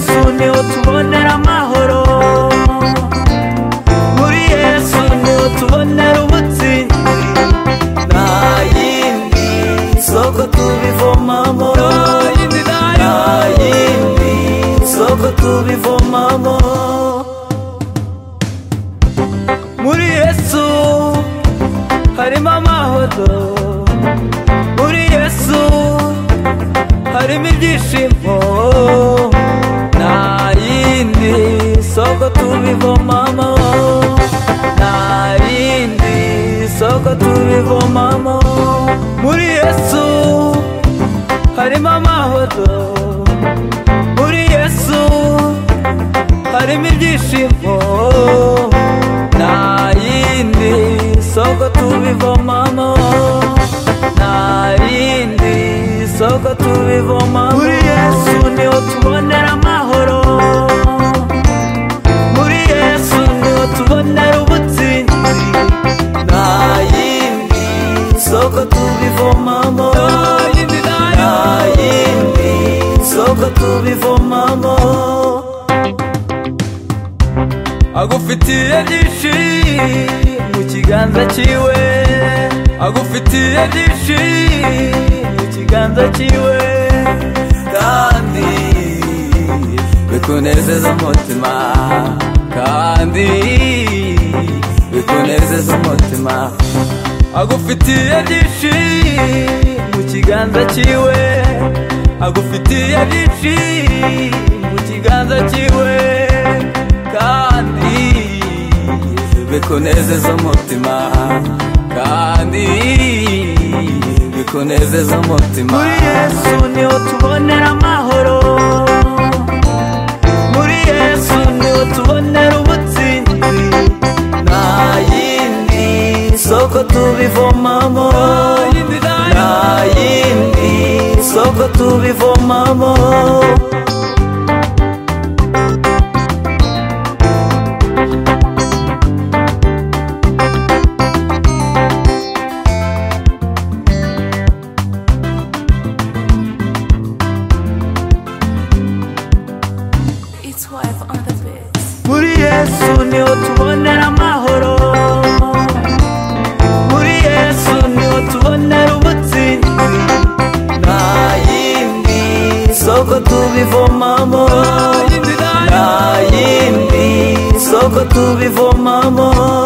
Yesu niho tubonera amahoro, muri Yesu niho tubonera ubutsinzi, nta yindi soko tubivomamo, nta yindi soko tubivomamo. Muri Yesu harimo amahoro, muri Yesu harimo ibyishimo, nta yindi soko tubivomamo, nta yindi soko tubivomamo. Muri Yesu harimo amahoro, muri Yesu harimo ibyishimo, nta yindi soko tubivomamo, nta yindi soko tubivomamo. Muri Yesu niho tubonera amahoro, muri Yesu niho tubonera ubutsinzi, nta yindi soko tubivomamo, nta yindi soko tubivomamo. Agufitiye byinshi mu kiganza cyiwe, agufitiye byinshi mu kiganza cyiwe, kandi bikunezeza umutima, kandi bikunezeza umutima. Agufitiye byinshi mu kiganza cyiwe, agufitiye byinshi mu kiganza cyiwe, kandi bikunezeza umutima, kandi bikunezeza umutima. Muri Yesu niho tubonera amahoro, muri Yesu niho tubonera ubutsinzi, nta yindi soko tubivomamo, nta yindi soko tubivomamo. Muri Yesu niho tubonera amahoro, muri Yesu niho tubonera ubutsinzi, nta yindi soko tubivomamo, nta yindi soko tubivomamo.